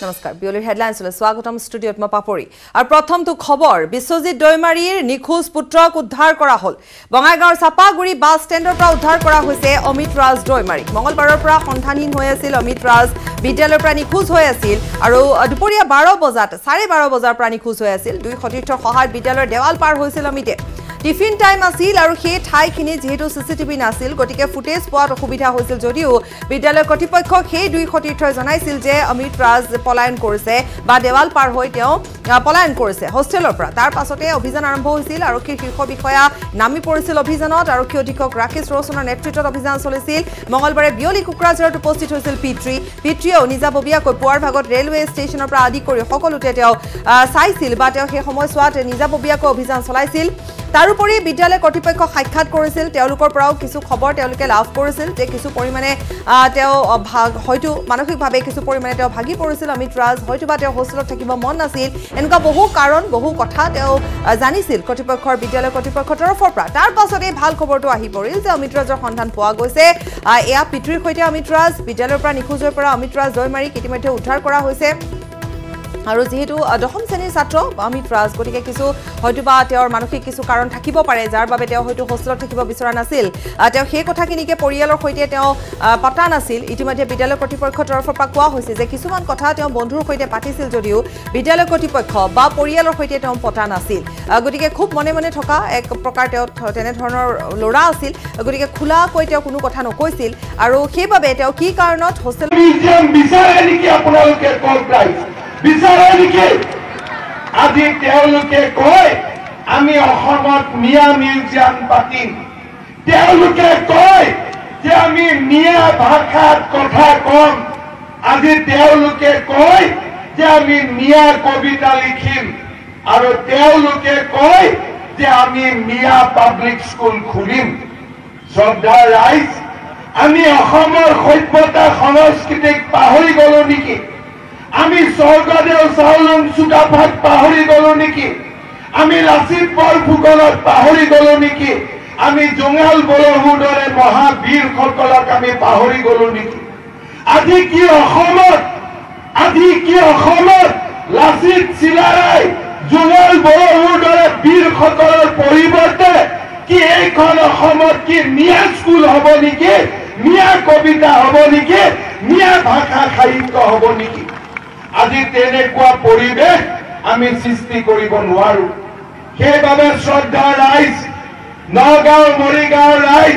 নমস্কাৰ বিয়লিৰ হেডলাইনছলৈ স্বাগতম ষ্টুডিঅত মই পাপৰি আৰু প্ৰথমটো খবৰ বিশ্বজিৎ দৈমাৰীৰ নিখোজ পুত্ৰক উদ্ধাৰ কৰা হ'ল বঙাইগাঁৱৰ চাপাগুৰি বাছ ষ্টেণ্ডৰ পৰা উদ্ধাৰ কৰা হৈছে অমিত ৰাজ দৈমাৰীক মঙ্গলবাৰৰ পৰা সন্ধানহীন হৈ আছিল অমিত ৰাজ বিদ্যালয়ৰ পৰা নিখোজ হৈ আছিল আৰু দুপৰীয়া 12 বজাত 12:30 বজাৰ পৰা নিখোজ হৈ আছিল দুই সতীৰ্থৰ সহায়ত বিদ্যালয়ৰ দেৱাল পাৰ হৈছিল অমিতে টিফিন টাইম আছিল আৰু সেই ঠাইখিনি যেহেতু সিসিটিভি নাছিল গতিকে ফুটেজ পোৱাত অসুবিধা হৈছিল যদিও বিদ্যালয় কৰ্তৃপক্ষক সেই দুই সতীৰ্থই জনাইছিল যে অমিত ৰাজ পলায়ন কৰিছে বা দেৱাল পাৰ হৈ তেওঁ পলায়ন কৰিছে হোষ্টেলৰ পৰা তাৰ পাছতে অভিযান আৰম্ভ হৈছিল আৰু শীৰ্ষ বিষয়া নামি পৰিছিল অভিযানত আৰু অধীক্ষক ৰাকেশ ৰৌছনৰ নেতৃত্বত অভিযান চলিছিল মঙ্গলবাৰে বিয়লি কুকৰাঝাৰত উপস্থিত হৈছিল পিতৃয়েও নিজাববীয়াকৈ পুৱাৰ ভাগত ৰেলৱে ষ্টেচনৰ পৰা আদি কৰি সকলোতে তেওঁ চাইছিল বা তেওঁ সেই সময়ছোৱাত নিজাববীয়াকৈ অভিযান চলাইছিল তাৰোপৰি বিদ্যালয় কৰ্তৃপক্ষক সাক্ষাৎ কৰিছিল তেওঁলোকৰ পৰাও কিছু খবৰ তেওঁলোকে লাভ কৰিছিল যে কিছু পৰিমাণে তেওঁ হয়তো মানসিকভাৱে কিছু পৰিমাণে তেওঁ ভাগি পৰিছিল অমিত ৰাজ হয়তো বা তেওঁ হোষ্টেলত থাকিব মন নাছিল এনেকুৱা বহু কাৰণ বহু কথা তেওঁ জানিছিল কৰ্তৃপক্ষৰ বিদ্যালয় কৰ্তৃপক্ষৰ তৰফৰ পৰা তাৰ পাছতে ভাল খবৰটো আহি পৰিল যে অমিত ৰাজৰ সন্ধান পোৱা গৈছে এয়া পিতৃৰ সৈতে অমিত ৰাজ বিদ্যালয়ৰ পৰা নিখোজ হৈ পৰা অমিত ৰাজ দৈমাৰীক ইতিমধ্যে উদ্ধাৰ কৰা হৈছে আৰু যেহেতু দশম শ্ৰেণীৰ ছাত্ৰ অমিত ৰাজ গতিকে কিছু হয়তোবা তেওঁৰ মানসিক কিছু কাৰণ থাকিব পাৰে যাৰ বাবে তেওঁ হয়তো হোষ্টেলত থাকিব বিচৰা নাছিল তেওঁ সেই কথাখিনিকে পৰিয়ালৰ সৈতে তেওঁ পতা নাছিল ইতিমধ্যে বিদ্যালয় কৰ্তৃপক্ষৰ তৰফৰ পৰা কোৱা হৈছে যে কিছুমান কথা তেওঁ বন্ধুৰ সৈতে পাতিছিল যদিও বিদ্যালয় কৰ্তৃপক্ষ বা পৰিয়ালৰ সৈতে তেওঁ পতা নাছিল গতিকে খুব মনে মনে থকা এক প্ৰকাৰ তেওঁ তেনেধৰণৰ ল'ৰা আছিল গতিকে খোলাকৈ তেওঁ কোনো কথা নকৈছিল আৰু সেইবাবে তেওঁ কি কাৰণত হোষ্টেল বিচাৰে নেকি আপোনালোকে কল প্ৰাইজ বিচাৰে নেকি আজি তেওঁলোকে কয় আমি অসমত মিয়া মিউজিয়াম পাতিম তেওঁলোকে কয় যে আমি মিয়া ভাষাত কথা কম আজি তেওঁলোকে কয় যে আমি মিয়া কবিতা লিখিম আৰু তেওঁলোকে কয় যে আমি মিয়া পাব্লিক স্কুল খুলিম শ্ৰদ্ধা ৰাইজ আমি অসমৰ সভ্যতা সংস্কৃতিক পাহৰি গলো নেকি আমি স্বৰ্গদেউ চাওলুং চুকাফাক পাহৰি গলো নেকি আমি লাচিত বৰফুকনক পাহৰি গলো নেকি আমি জঙাল বৰহুৰ দৰে মহাবীৰসকলক আমি পাহৰি গলো নেকি আজি কি অসমত লাচিত চিলাৰাই জঙাল বৰহুৰ দৰে বীৰসকলৰ পৰিৱৰ্তে কি এইখন অসমত কি মিয়া স্কুল হ'ব নেকি মিয়া কবিতা হ'ব নেকি মিয়া ভাষা সাহিত্য হ'ব নেকি আজি তেনেকুৱা পৰিৱেশ আমি সৃষ্টি কৰিব নোৱাৰো সেইবাবে শ্ৰদ্ধা ৰাইজ নগাঁও মৰিগাঁও ৰাইজ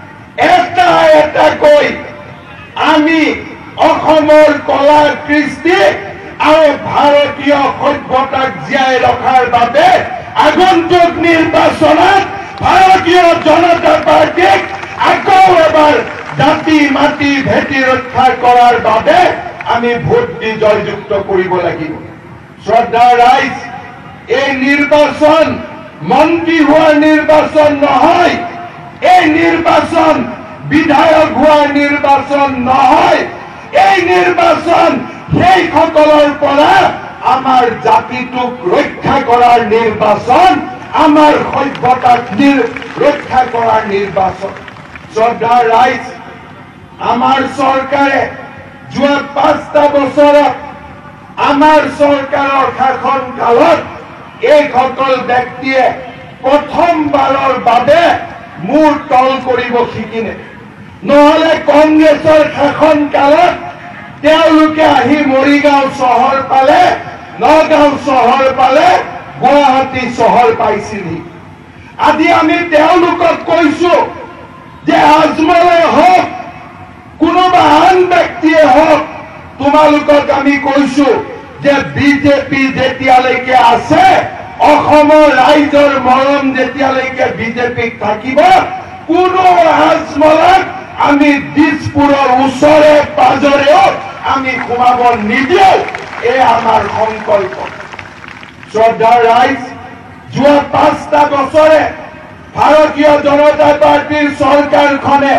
এটা কৈ আমি অসমৰ কলা কৃষ্টি আৰু ভাৰতীয় সভ্যতাক জীয়াই ৰখাৰ বাবে আগন্তুক নিৰ্বাচনত ভাৰতীয় জনতা পাৰ্টিক আকৌ এবাৰ জাতি মাটি ভেটি ৰক্ষা কৰাৰ বাবে আমি ভোট দি জয়যুক্ত কৰিব লাগিব শ্ৰদ্ধা ৰাইজ এই নিৰ্বাচন মন্ত্ৰী হোৱাৰ নিৰ্বাচন নহয় এই নিৰ্বাচন বিধায়ক হোৱাৰ নিৰ্বাচন নহয় এই নিৰ্বাচন সেইসকলৰ পৰা আমাৰ জাতিটোক ৰক্ষা কৰাৰ নিৰ্বাচন আমাৰ সভ্যতাক ৰক্ষা কৰাৰ নিৰ্বাচন শ্ৰদ্ধা ৰাইজ আমাৰ চৰকাৰে যোৱা 5টা বছৰত আমাৰ চৰকাৰৰ শাসন কালত এইসকল ব্যক্তিয়ে প্ৰথমবাৰৰ বাবে মূৰ তল কৰিব শিকিলে নহলে কংগ্ৰেছৰ শাসন কালত তেওঁলোকে আহি মৰিগাঁও চহৰ পালে নগাঁও চহৰ পালে গুৱাহাটী চহৰ পাইছিলহি আজি আমি তেওঁলোকক কৈছো যে আজমলে হওক কোনোবা আন ব্যক্তিয়ে হওক তোমালোকক আমি কৈছো যে বিজেপি যেতিয়ালৈকে আছে অসমৰ ৰাইজৰ মৰম যেতিয়ালৈকে বিজেপিক থাকিব কোনো আজমলক আমি দিছপুৰৰ ওচৰে পাজৰেও আমি সোমাব নিদিওঁ এই আমাৰ সংকল্প শ্ৰদ্ধা ৰাইজ যোৱা 5টা বছৰে ভাৰতীয় জনতা পাৰ্টিৰ চৰকাৰখনে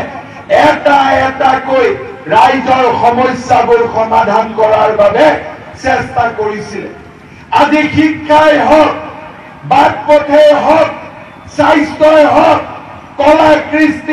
এটাকৈ ৰাইজৰ সমস্যাবোৰ সমাধান কৰাৰ বাবে চেষ্টা কৰিছিল আজি শিক্ষাই হওক বাট পথে হওক স্বাস্থ্যই হওক কলা কৃষ্টি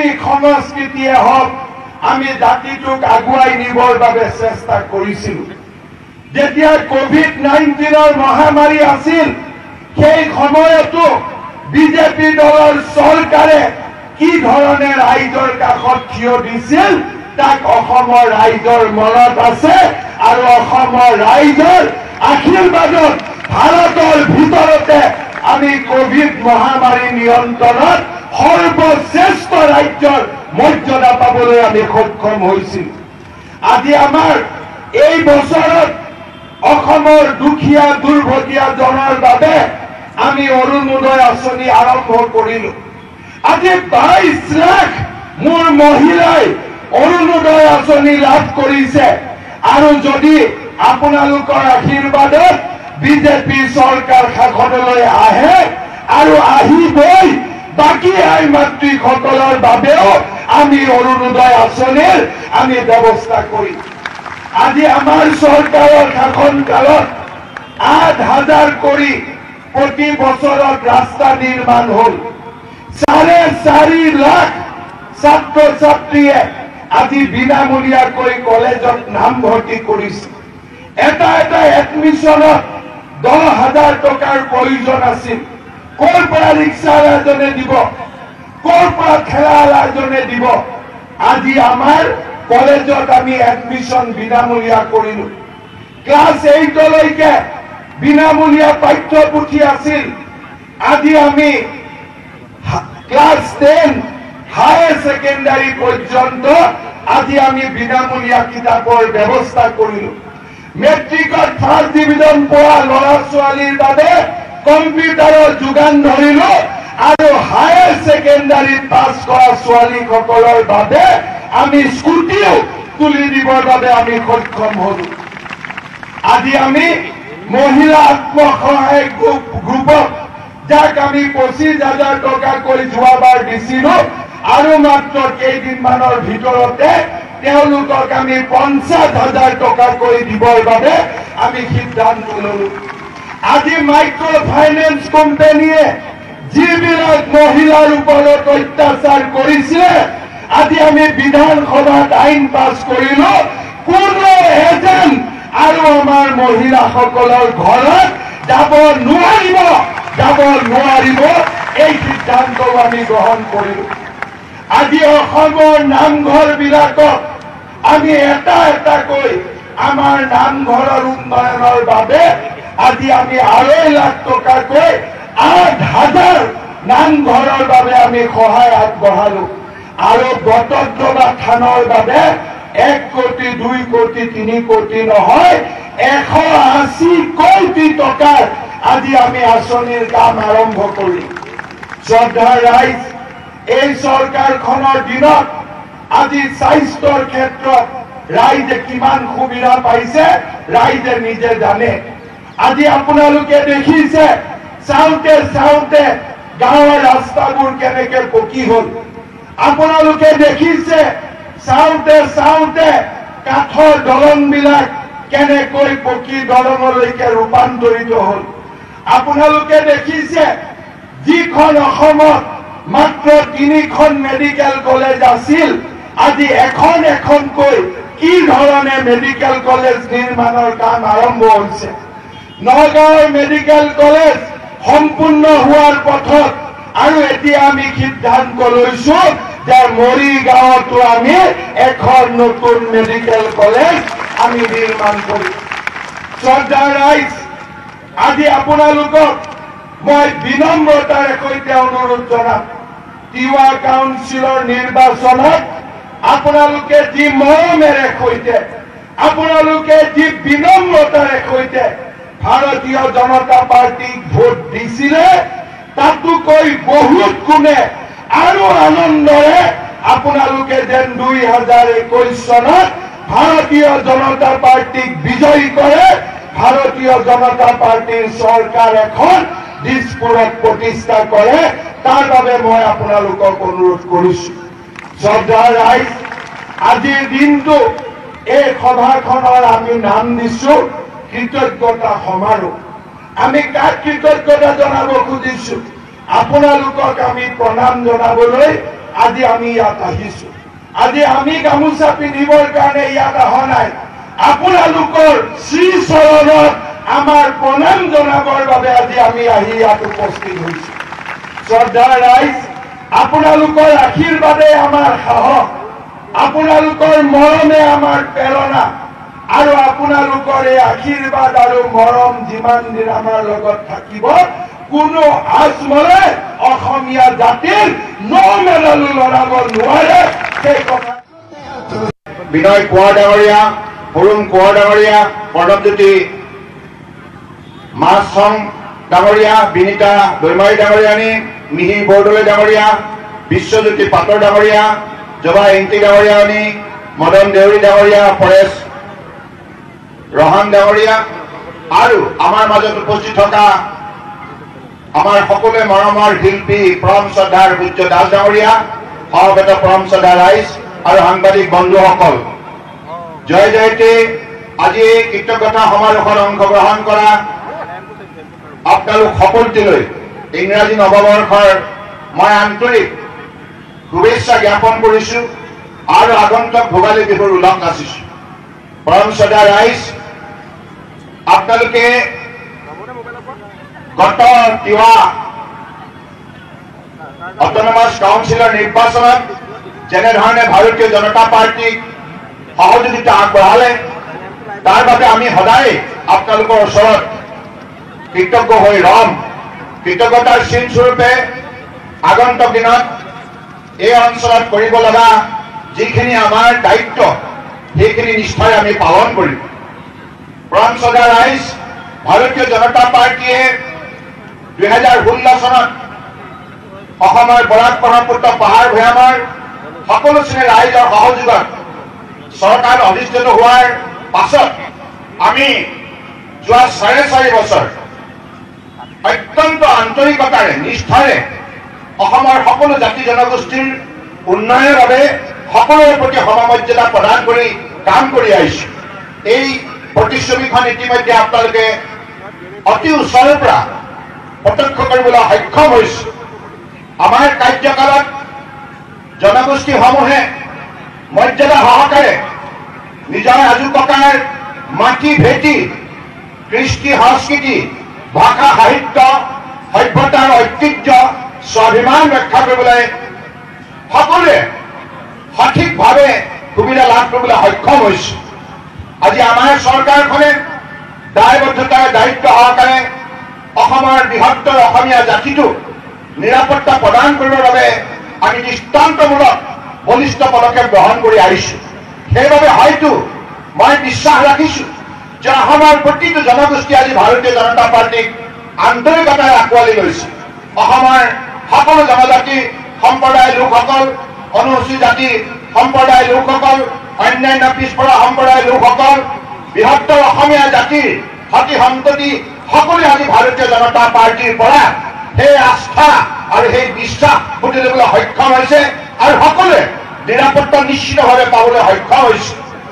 সংস্কৃতিয়ে হওক আমি জাতিটোক আগুৱাই নিবৰ বাবে চেষ্টা কৰিছিলো যেতিয়া কোভিড-19 মহামাৰী আছিল সেই সময়তো বিজেপি দলৰ চৰকাৰে কি ধৰণে ৰাইজৰ কাষত থিয় দিছিল তাক অসমৰ ৰাইজৰ মনত আছে আৰু অসমৰ ৰাইজৰ আশীৰ্বাদত ভাৰতৰ ভিতৰতে আমি কোভিড মহামাৰী নিয়ন্ত্ৰণত সৰ্বশ্ৰেষ্ঠ ৰাজ্যৰ মৰ্যাদা পাবলৈ আমি সক্ষম হৈছিল আজি আমাৰ এই বছৰত অসমৰ দুখীয়া দুৰ্ভগীয়া জনৰ বাবে আমি অৰুণোদয় আঁচনি আৰম্ভ কৰিলো আজি 22 লাখ মোৰ মহিলাই অৰুণোদয় আঁচনি লাভ কৰিছে আৰু যদি আপোনালোকৰ আশীৰ্বাদত বিজেপি চৰকাৰ শাসনলৈ আহে আৰু আহিবই বাকী আই মাতৃসকলৰ বাবেও আমি অৰুণোদয় আঁচনিৰ আমি ব্যৱস্থা কৰিম আজি আমাৰ চৰকাৰৰ শাসনকালত 8,000 কোটি প্ৰতি বছৰত ৰাস্তা নিৰ্মাণ হ'ল 4.5 লাখ ছাত্ৰ ছাত্ৰীয়ে আজি বিনামূলীয়াকৈ কলেজত নামভৰ্তি কৰিছে এটা এডমিশ্যনত 10,000 টকাৰ প্ৰয়োজন আছিল ক'ৰ পৰা ৰিক্সাৱালাজনে দিব ক'ৰ পৰা ঠেলাৱালাজনে দিব আজি আমাৰ কলেজত আমি এডমিশ্যন বিনামূলীয়া কৰিলো ক্লাছ 8 লৈকে বিনামূলীয়া পাঠ্যপুথি আছিল আজি আমি ক্লাছ 10 হায়াৰ সেকেন্ডাৰী পৰ্যন্ত আজি আমি বিনামূলীয়া কিতাপৰ ব্যৱস্থা কৰিলো মেট্ৰিকত ফাৰ্ষ্ট ডিভিজন পোৱা ল'ৰা ছোৱালীৰ বাবে কম্পিউটাৰৰ যোগান ধৰিলো আৰু হায়াৰ সেকেন্ডাৰী পাছ কৰা ছোৱালীসকলৰ বাবে আমি স্কুটিও তুলি দিবৰ বাবে আমি সক্ষম হলো আজি আমি মহিলা আত্মসহায়ক গ্ৰুপক যাক আমি 25,000 টকাকৈ যোৱাবাৰ দিছিলো আৰু মাত্ৰ কেইদিনমানৰ ভিতৰতে তেওঁলোকক আমি 50,000 টকাকৈ দিবৰ বাবে আমি সিদ্ধান্ত ললো আজি মাইক্ৰ ফাইনেন্স কোম্পানীয়ে যিবিলাক মহিলাৰ ওপৰত অত্যাচাৰ কৰিছে আজি আমি বিধানসভাত আইন পাছ কৰিলো কোনো এজেণ্ট আৰু আমাৰ মহিলাসকলৰ ঘৰত যাব নোৱাৰিব এই সিদ্ধান্ত আমি গ্ৰহণ কৰিলো আজি অসমৰ নামঘৰ বিলাকক আমি এটাকৈ আমাৰ নামঘৰৰ উন্নয়নৰ বাবে আজি আমি 2.5 লাখ টকাকৈ 8,000 নামঘৰৰ বাবে আমি সহায় আগবঢ়ালো আৰু বটদ্ৰৱা থানৰ বাবে 1 কোটি 2 কোটি 3 কোটি নহয় 180 কোটি টকাৰ আজি আমি আঁচনিৰ কাম আৰম্ভ কৰিম শ্ৰদ্ধাৰ ৰাইজ এই চৰকাৰখনৰ দিনত আজি স্বাস্থ্যৰ ক্ষেত্ৰত ৰাইজে কিমান সুবিধা পাইছে ৰাইজে নিজে জানে আজি আপোনালোকে দেখিছে চাওঁতে গাঁৱৰ ৰাস্তাবোৰ কেনেকৈ পকী হ'ল আপোনালোকে দেখিছে চাওঁতে কাঠৰ দলংবিলাক কেনেকৈ পকী দলঙলৈকে ৰূপান্তৰিত হ'ল আপোনালোকে দেখিছে যিখন অসমত মাত্ৰ 3খন মেডিকেল কলেজ আছিল আজি এখনকৈ কি ধৰণে মেডিকেল কলেজ নিৰ্মাণৰ কাম আৰম্ভ হৈছে নগাঁৱৰ মেডিকেল কলেজ সম্পূৰ্ণ হোৱাৰ পথত আৰু এতিয়া আমি সিদ্ধান্ত লৈছো যে মৰিগাঁৱতো আমি এখন নতুন মেডিকেল কলেজ আমি নিৰ্মাণ কৰিম শ্ৰদ্ধাৰ ৰাইজ আজি আপোনালোকক মই বিনম্ৰতাৰে সৈতে অনুৰোধ জনাম তিৱা কাউন্সিলৰ নিৰ্বাচনত আপোনালোকে যি মৰমেৰে সৈতে আপোনালোকে যি বিনম্ৰতাৰে সৈতে ভাৰতীয় জনতা পাৰ্টিক ভোট দিছিলে তাতোকৈ বহুত গুণে আৰু আনন্দৰে আপোনালোকে যেন 2021 চনত ভাৰতীয় জনতা পাৰ্টিক বিজয়ী কৰে ভাৰতীয় জনতা পাৰ্টিৰ চৰকাৰ এখন দিছপুৰত প্ৰতিষ্ঠা কৰে তাৰ বাবে মই আপোনালোকক অনুৰোধ কৰিছো শ্ৰদ্ধাৰ ৰাইজ আজিৰ দিনটো এই সভাখনৰ আমি নাম দিছো কৃতজ্ঞতা সমাৰোহ আমি কাক কৃতজ্ঞতা জনাব খুজিছো আপোনালোকক আমি প্ৰণাম জনাবলৈ আজি আমি ইয়াত আহিছো আজি আমি গামোচা পিন্ধিবৰ কাৰণে ইয়াত অহা নাই আপোনালোকৰ শ্ৰী চৰণত আমাৰ প্ৰণাম জনাবৰ বাবে আজি আমি আহি ইয়াত উপস্থিত হৈছো। শ্ৰদ্ধাৰ ৰাইজ, আপোনালোকৰ আশীৰ্বাদে আমাৰ সাহস, আপোনালোকৰ মৰমে আমাৰ প্ৰেৰণা, আৰু আপোনালোকৰ এই আশীৰ্বাদ আৰু মৰম যিমান দিন আমাৰ লগত থাকিব, কোনো আচমলে অসমীয়া জাতিৰ নমেলালো লৰাব নোৱাৰে। সেই কথা বিনয় কোঁৱৰ ডাঙৰীয়া, অৰুণ কোঁৱৰ ডাঙৰীয়া, প্ৰণৱজ্যোতি মাছং ডাঙৰীয়া, বিনীতা দৈমাৰী ডাঙৰীয়ানী, মিহিৰ বৰদলৈ ডাঙৰীয়া, বিশ্বজ্যোতি পাটৰ ডাঙৰীয়া, জবা ইংতি ডাঙৰীয়ানী, মদন দেউৰী ডাঙৰীয়া, পৰেশ ৰহান ডাঙৰীয়া, আৰু আমাৰ মাজত উপস্থিত থকা আমাৰ সকলোৱে মৰমৰ শিল্পী পৰম শ্ৰদ্ধাৰ পূজ্য দাস ডাঙৰীয়া, সমবেত পৰম শ্ৰদ্ধা ৰাইজ আৰু সাংবাদিক বন্ধুসকল, জয় জয়তে। আজি এই কৃতজ্ঞতা সমাৰোহত অংশগ্ৰহণ কৰা আপোনালোক সকলোলৈ ইংৰাজী নৱবৰ্ষৰ মই আন্তৰিক শুভেচ্ছা জ্ঞাপন কৰিছো আৰু আগন্তুক ভোগালী বিহুৰ উলহ নাচিছো। পৰম শ্ৰদ্ধা ৰাইজ, আপোনালোকে গত তিৱা অট'নমাছ কাউন্সিলৰ নিৰ্বাচনত যেনেধৰণে ভাৰতীয় জনতা পাৰ্টীক সহযোগিতা আগবঢ়ালে, তাৰ বাবে আমি সদায় আপোনালোকৰ ওচৰত কৃতজ্ঞ হৈ ৰম। কৃতজ্ঞতাৰ চিন স্বৰূপে আগন্তুক দিনত এই অঞ্চলত কৰিব লগা যিখিনি আমাৰ দায়িত্ব, সেইখিনি নিষ্ঠাৰে আমি পালন কৰিম। পৰম শ্ৰদ্ধা ৰাইজ, ভাৰতীয় জনতা পাৰ্টীয়ে 2016 চনত অসমৰ বৰাক ব্ৰহ্মপুত্ৰ পাহাৰ ভৈয়ামৰ সকলো শ্ৰেণীৰ ৰাইজৰ সহযোগত চৰকাৰ অধিষ্ঠিত হোৱাৰ পাছত আমি যোৱা 4.5 বছৰ অত্যন্ত আন্তৰিকতাৰে নিষ্ঠাৰে অসমৰ সকলো জাতি জনগোষ্ঠীৰ উন্নয়নৰ বাবে সকলোৰে প্ৰতি সমমৰ্যাদা প্ৰদান কৰি কাম কৰি আহিছো। এই প্ৰতিচ্ছবিখন ইতিমধ্যে আপোনালোকে অতি ওচৰৰ পৰা প্ৰত্যক্ষ কৰিবলৈ সক্ষম হৈছে। আমাৰ কাৰ্যকালত জনগোষ্ঠীসমূহে মৰ্যাদা সহকাৰে নিজৰ আজু ককাৰ মাটি ভেটি, কৃষ্টি সংস্কৃতি, ভাষা সাহিত্য, সভ্যতাৰ ঐতিহ্য, স্বাভিমান ৰক্ষা কৰিবলৈ সকলোৱে সঠিকভাৱে সুবিধা লাভ কৰিবলৈ সক্ষম হৈছে। আজি আমাৰ চৰকাৰখনে দায়বদ্ধতাৰে দায়িত্ব সহকাৰে অসমৰ বৃহত্তৰ অসমীয়া জাতিটোক নিৰাপত্তা প্ৰদান কৰিবৰ বাবে আমি দৃষ্টান্তমূলক বলিষ্ঠ পদক্ষেপ গ্ৰহণ কৰি আহিছো। সেইবাবে হয়তো মই বিশ্বাস ৰাখিছো যে অসমৰ প্ৰতিটো জনগোষ্ঠী আজি ভাৰতীয় জনতা পাৰ্টীক আন্তৰিকতাৰে আঁকোৱালি লৈছে। অসমৰ সকলো জনজাতি সম্প্ৰদায়ৰ লোকসকল, অনুসূচিত জাতি সম্প্ৰদায়ৰ লোকসকল, অন্যান্য পিছপৰা সম্প্ৰদায়ৰ লোকসকল, বৃহত্তৰ অসমীয়া জাতিৰ সতি সন্ততি সকলোৱে আজি ভাৰতীয় জনতা পাৰ্টীৰ পৰা সেই আস্থা আৰু সেই বিশ্বাস বুটলিবলৈ সক্ষম হৈছে আৰু সকলোৱে নিৰাপত্তা নিশ্চিতভাৱে পাবলৈ সক্ষম হৈছে।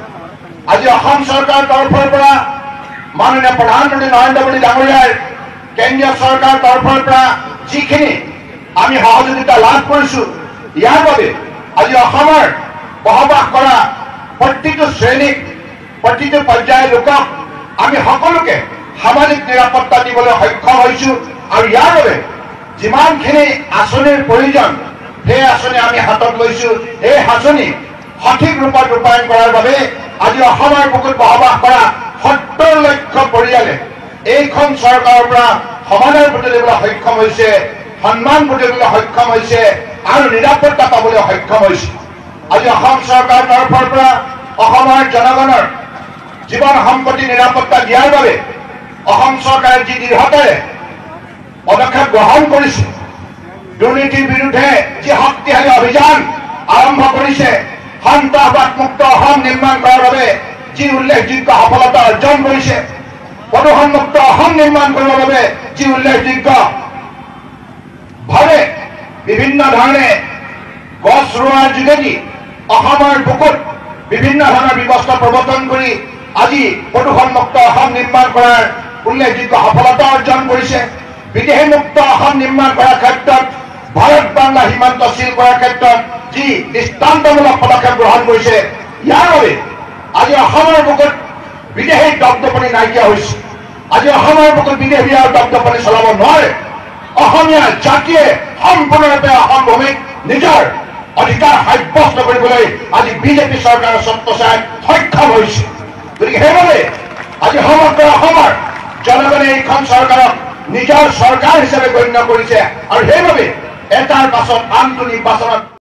আজি অসম চৰকাৰৰ তৰফৰ পৰা মাননীয় প্ৰধানমন্ত্ৰী নৰেন্দ্ৰ মোদী ডাঙৰীয়াৰ কেন্দ্ৰীয় চৰকাৰৰ তৰফৰ পৰা যিখিনি আমি সহযোগিতা লাভ কৰিছো, ইয়াৰ বাবে আজি অসমৰ বসবাস কৰা প্ৰতিটো শ্ৰেণীক, প্ৰতিটো পৰ্যায়ৰ লোকক আমি সকলোকে সামাজিক নিৰাপত্তা দিবলৈ সক্ষম হৈছো। আৰু ইয়াৰ বাবে যিমানখিনি আঁচনিৰ প্ৰয়োজন, সেই আঁচনি আমি হাতত লৈছো। এই আঁচনি সঠিক ৰূপত ৰূপায়ণ কৰাৰ বাবে আজি অসমৰ বুকুত বসবাস কৰা 70 লক্ষ পৰিয়ালে এইখন চৰকাৰৰ পৰা সমাদৰ বুটলিবলৈ সক্ষম হৈছে, সন্মান বুটলিবলৈ সক্ষম হৈছে আৰু নিৰাপত্তা পাবলৈ সক্ষম হৈছে। আজি অসম চৰকাৰৰ তৰফৰ পৰা অসমৰ জনগণৰ জীৱন সম্পত্তি নিৰাপত্তা দিয়াৰ বাবে অসম চৰকাৰে যি দৃঢ়তাৰে পদক্ষেপ গ্ৰহণ কৰিছে, দুৰ্নীতিৰ বিৰুদ্ধে যি শক্তিশালী অভিযান আৰম্ভ কৰিছে, সন্ত্ৰাসবাদমুক্ত অসম নিৰ্মাণ কৰাৰ বাবে যি উল্লেখযোগ্য সফলতা অৰ্জন কৰিছে, প্ৰদূষণমুক্ত অসম নিৰ্মাণ কৰিবৰ বাবে যি উল্লেখযোগ্য ভাৱে বিভিন্ন ধৰণে গছ ৰোৱাৰ যোগেদি অসমৰ বুকুত বিভিন্ন ধৰণৰ ব্যৱস্থা প্ৰৱৰ্তন কৰি আজি প্ৰদূষণমুক্ত অসম নিৰ্মাণ কৰাৰ উল্লেখযোগ্য সফলতা অৰ্জন কৰিছে। বিদেশীমুক্ত অসম নিৰ্মাণ কৰাৰ ক্ষেত্ৰত ভাৰত বাংলা সীমান্ত চিল কৰাৰ ক্ষেত্ৰত যি দৃষ্টান্তমূলক পদক্ষেপ গ্ৰহণ কৰিছে, ইয়াৰ বাবে আজি অসমৰ বুকুত বিদেশী দপদপনি নাইকিয়া হৈছে আজি অসমৰ বুকুত বিদেশী আৰু দপদপনি চলাব নোৱাৰে অসমীয়া জাতিয়ে সম্পূৰ্ণৰূপে অসম ভূমিত নিজৰ অধিকাৰ সাব্যস্ত কৰিবলৈ আজি বিজেপি চৰকাৰৰ ছত্ৰছায়াত সক্ষম হৈছে গতিকে সেইবাবে আজি সমগ্ৰ অসমৰ জনগণে এইখন চৰকাৰক নিজৰ চৰকাৰ হিচাপে গণ্য কৰিছে আৰু সেইবাবে এটাৰ পাছত আনটো নিৰ্বাচনত